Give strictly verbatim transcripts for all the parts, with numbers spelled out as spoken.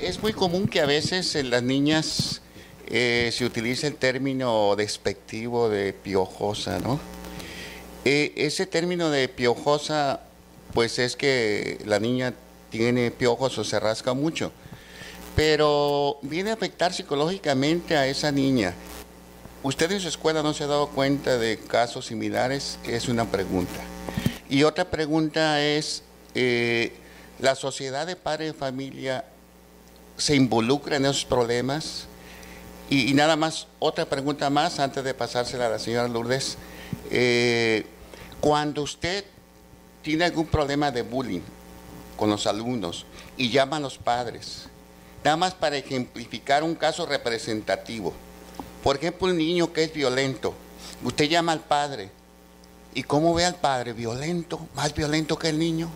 es muy común que a veces en las niñas eh, se utilice el término despectivo de piojosa, ¿no? Eh, ese término de piojosa, pues es que la niña tiene piojos o se rasca mucho, pero viene a afectar psicológicamente a esa niña. ¿Usted en su escuela no se ha dado cuenta de casos similares? Es una pregunta. Y otra pregunta es, eh, ¿la sociedad de padres de familia se involucra en esos problemas? Y, y nada más, otra pregunta más antes de pasársela a la señora Lourdes. Eh, cuando usted tiene algún problema de bullying con los alumnos y llama a los padres, nada más para ejemplificar un caso representativo. Por ejemplo, un niño que es violento, usted llama al padre, ¿y cómo ve al padre? ¿Violento? ¿Más violento que el niño?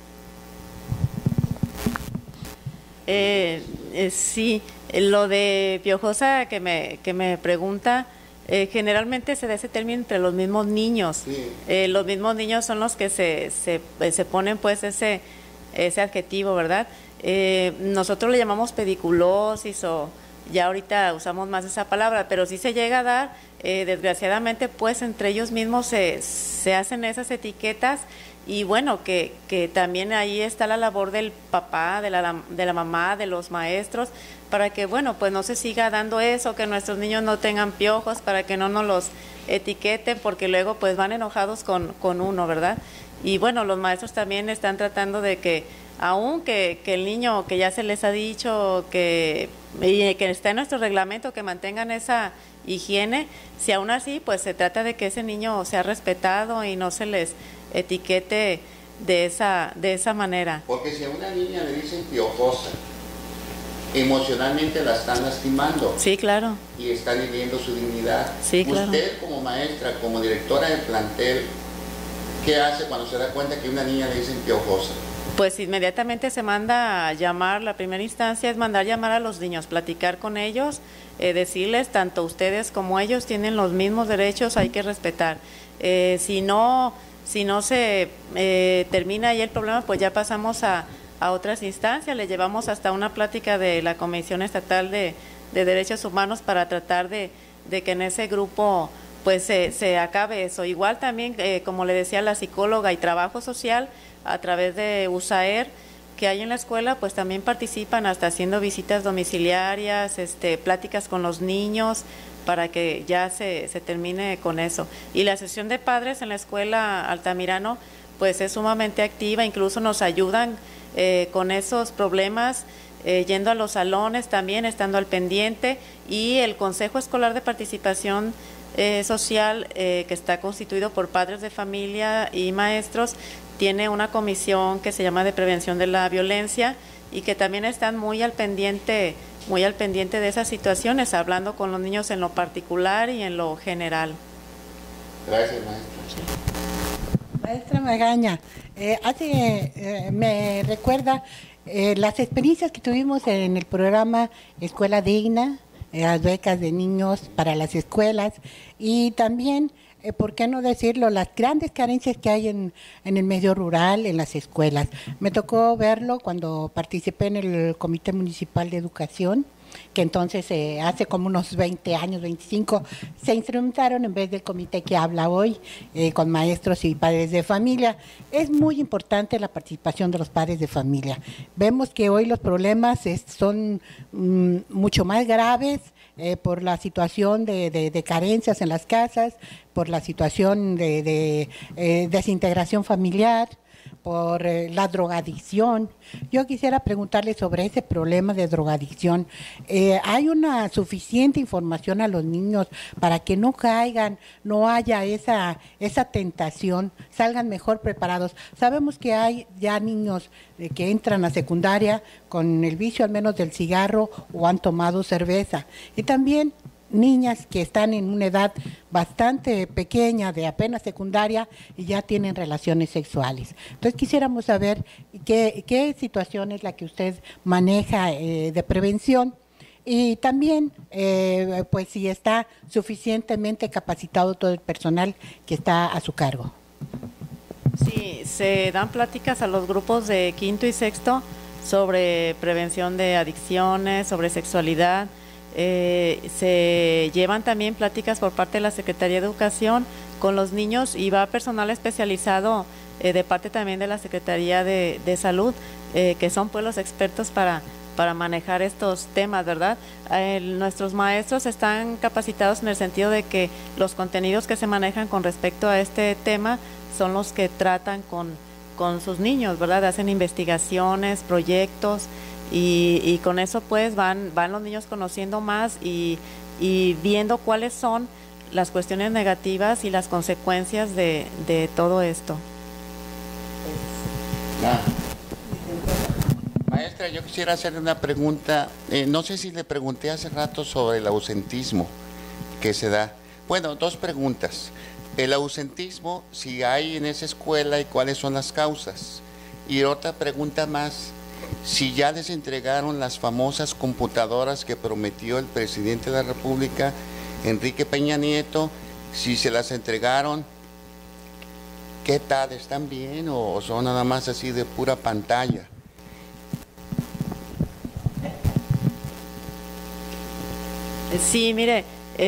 Eh, eh, sí, lo de piojosa que me, que me pregunta, eh, generalmente se da ese término entre los mismos niños. Sí. Eh, los mismos niños son los que se, se, se ponen pues ese, ese adjetivo, ¿verdad? Eh, nosotros le llamamos pediculosis o ya ahorita usamos más esa palabra, pero sí se llega a dar, eh, desgraciadamente, pues entre ellos mismos se, se hacen esas etiquetas y bueno, que, que también ahí está la labor del papá, de la, de la mamá, de los maestros, para que, bueno, pues no se siga dando eso, que nuestros niños no tengan piojos, para que no nos los etiqueten, porque luego pues van enojados con, con uno, ¿verdad? Y bueno, los maestros también están tratando de que, aun que, que el niño, que ya se les ha dicho que, y que está en nuestro reglamento, que mantengan esa higiene, si aún así, pues se trata de que ese niño sea respetado y no se les etiquete de esa, de esa manera. Porque si a una niña le dicen piojosa, emocionalmente la están lastimando. Sí, claro. Y están hiriendo su dignidad. Sí, claro. Usted como maestra, como directora del plantel, ¿qué hace cuando se da cuenta que a una niña le dicen piojosa? Pues inmediatamente se manda a llamar, la primera instancia es mandar llamar a los niños, platicar con ellos, eh, decirles, tanto ustedes como ellos tienen los mismos derechos, hay que respetar. Eh, si no, si no se eh, termina ahí el problema, pues ya pasamos a, a otras instancias, le llevamos hasta una plática de la Comisión Estatal de, de Derechos Humanos para tratar de, de que en ese grupo pues se, se acabe eso. Igual también, eh, como le decía la psicóloga y trabajo social, a través de USAER, que hay en la escuela, pues también participan hasta haciendo visitas domiciliarias, este, pláticas con los niños, para que ya se, se termine con eso. Y la sesión de padres en la escuela Altamirano, pues es sumamente activa, incluso nos ayudan eh, con esos problemas, eh, yendo a los salones también, estando al pendiente, y el Consejo Escolar de Participación eh, Social, eh, que está constituido por padres de familia y maestros, tiene una comisión que se llama de prevención de la violencia y que también están muy al pendiente, muy al pendiente de esas situaciones, hablando con los niños en lo particular y en lo general. Gracias, maestra. Maestra Magaña, eh, hace, eh, me recuerda eh, las experiencias que tuvimos en el programa Escuela Digna, eh, las becas de niños para las escuelas y también, Eh, ¿por qué no decirlo?, las grandes carencias que hay en, en el medio rural, en las escuelas. Me tocó verlo cuando participé en el Comité Municipal de Educación, que entonces eh, hace como unos veinte años, veinticinco, se instrumentaron en vez del comité que habla hoy, eh, con maestros y padres de familia. Es muy importante la participación de los padres de familia. Vemos que hoy los problemas es, son mm, mucho más graves, Eh, por la situación de, de, de carencias en las casas, por la situación de, de eh, desintegración familiar, por eh, la drogadicción. Yo quisiera preguntarle sobre ese problema de drogadicción. Eh, ¿Hay una suficiente información a los niños para que no caigan, no haya esa, esa tentación, salgan mejor preparados? Sabemos que hay ya niños eh, que entran a secundaria con el vicio al menos del cigarro o han tomado cerveza. Y también niñas que están en una edad bastante pequeña, de apenas secundaria, y ya tienen relaciones sexuales. Entonces quisiéramos saber qué, qué situación es la que usted maneja eh, de prevención y también eh, pues si está suficientemente capacitado todo el personal que está a su cargo. Sí, se dan pláticas a los grupos de quinto y sexto sobre prevención de adicciones, sobre sexualidad. Eh, se llevan también pláticas por parte de la Secretaría de Educación con los niños y va personal especializado eh, de parte también de la Secretaría de, de Salud, eh, que son pues los expertos para, para manejar estos temas, ¿verdad? Eh, nuestros maestros están capacitados en el sentido de que los contenidos que se manejan con respecto a este tema son los que tratan con, con sus niños, ¿verdad? Hacen investigaciones, proyectos. Y, y con eso pues van, van los niños conociendo más y, y viendo cuáles son las cuestiones negativas y las consecuencias de, de todo esto. Ah. Maestra, yo quisiera hacerle una pregunta. Eh, no sé si le pregunté hace rato sobre el ausentismo que se da. Bueno, dos preguntas. El ausentismo, si hay en esa escuela y cuáles son las causas. Y otra pregunta más. Si ya les entregaron las famosas computadoras que prometió el presidente de la República, Enrique Peña Nieto, si se las entregaron, ¿qué tal? ¿Están bien o son nada más así de pura pantalla? Sí, mire,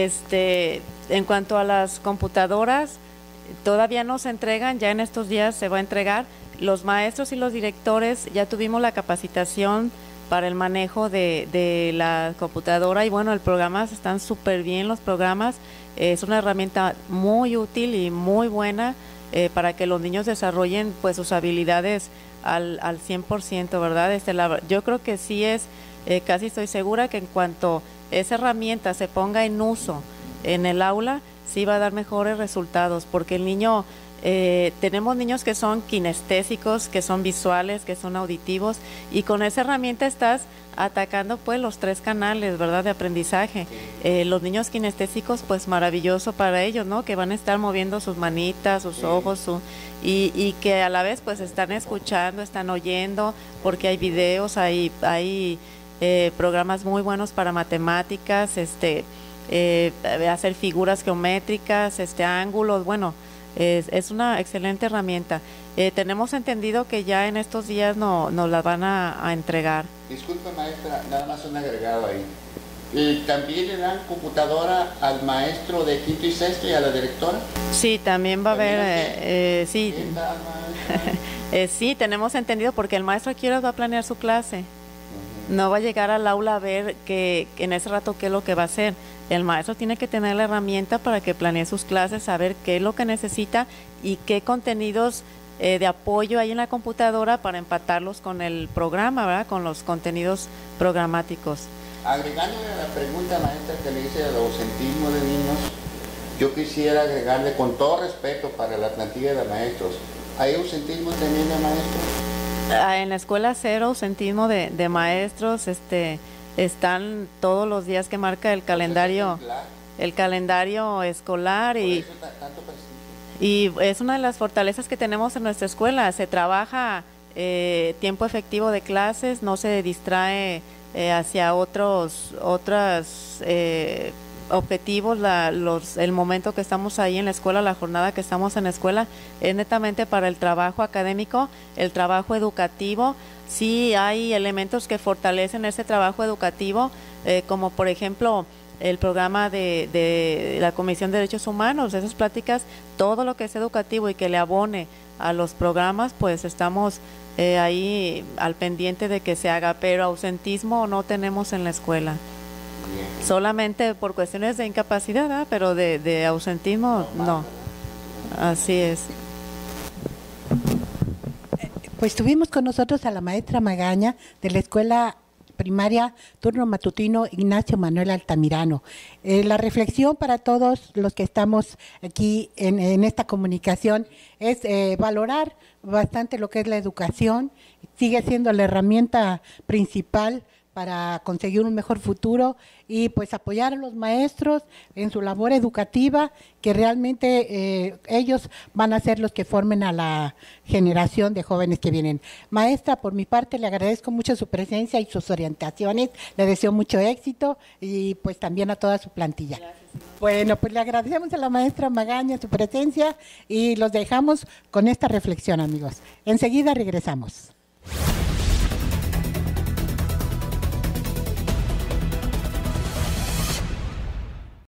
este, en cuanto a las computadoras, todavía no se entregan, ya en estos días se va a entregar. Los maestros y los directores ya tuvimos la capacitación para el manejo de, de la computadora y bueno, el programa están súper bien los programas, es una herramienta muy útil y muy buena eh, para que los niños desarrollen pues sus habilidades al, al cien por ciento, ¿verdad? Este, la, yo creo que sí es, eh, casi estoy segura que en cuanto esa herramienta se ponga en uso en el aula, sí va a dar mejores resultados, porque el niño... Eh, tenemos niños que son kinestésicos, que son visuales, que son auditivos y con esa herramienta estás atacando pues los tres canales, ¿verdad?, de aprendizaje. Eh, los niños kinestésicos pues maravilloso para ellos, ¿no?, que van a estar moviendo sus manitas, sus ojos, su, y, y que a la vez pues están escuchando, están oyendo, porque hay videos, hay, hay eh, programas muy buenos para matemáticas, este, eh, hacer figuras geométricas, este, ángulos, bueno. Es, es una excelente herramienta. Eh, tenemos entendido que ya en estos días no, nos la van a, a entregar. Disculpe, maestra, nada más un agregado ahí. Eh, ¿También le dan computadora al maestro de quinto y sexto y a la directora? Sí, también va a haber, eh, eh, sí. ¿Qué tal, maestra? eh, sí, tenemos entendido porque el maestro aquí va a planear su clase. Uh-huh. No va a llegar al aula a ver que, que en ese rato qué es lo que va a hacer. El maestro tiene que tener la herramienta para que planee sus clases, saber qué es lo que necesita y qué contenidos eh, de apoyo hay en la computadora para empatarlos con el programa, ¿verdad?, con los contenidos programáticos. Agregándole a la pregunta, maestra, que le hice del ausentismo de niños, yo quisiera agregarle con todo respeto para la plantilla de maestros, ¿hay ausentismo también de maestros? Ah, en la escuela cero ausentismo de, de maestros, este... están todos los días que marca el calendario, el calendario escolar y, y es una de las fortalezas que tenemos en nuestra escuela. Se trabaja eh, tiempo efectivo de clases, no se distrae eh, hacia otros otros eh, objetivos. La, los, el momento que estamos ahí en la escuela, la jornada que estamos en la escuela, es netamente para el trabajo académico, el trabajo educativo. Sí hay elementos que fortalecen ese trabajo educativo, eh, como por ejemplo el programa de, de la Comisión de Derechos Humanos, esas pláticas, todo lo que es educativo y que le abone a los programas, pues estamos eh, ahí al pendiente de que se haga, pero ausentismo no tenemos en la escuela. Bien. Solamente por cuestiones de incapacidad, ¿eh? Pero de, de ausentismo no. Así es. Pues tuvimos con nosotros a la maestra Magaña de la escuela primaria turno matutino Ignacio Manuel Altamirano. Eh, la reflexión para todos los que estamos aquí en, en esta comunicación es eh, valorar bastante lo que es la educación, sigue siendo la herramienta principal para conseguir un mejor futuro y pues apoyar a los maestros en su labor educativa, que realmente eh, ellos van a ser los que formen a la generación de jóvenes que vienen. Maestra, por mi parte le agradezco mucho su presencia y sus orientaciones, le deseo mucho éxito y pues también a toda su plantilla. Gracias. Bueno, pues le agradecemos a la maestra Magaña su presencia y los dejamos con esta reflexión, amigos. Enseguida regresamos.